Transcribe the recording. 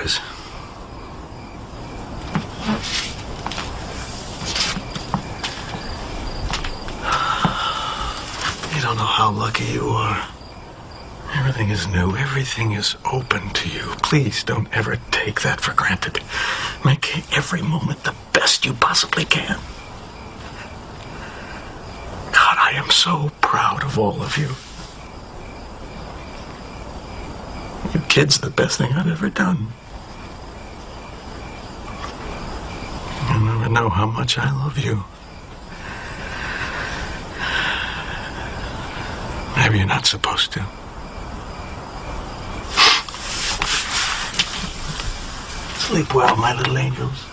boys. You don't know how lucky you are. Everything is new. Everything is open to you. Please don't ever take that for granted. Make every moment the best you possibly can. God, I am so proud of all of you. You kids are the best thing I've ever done. You'll never know how much I love you. Maybe you're not supposed to. Sleep well, my little angels.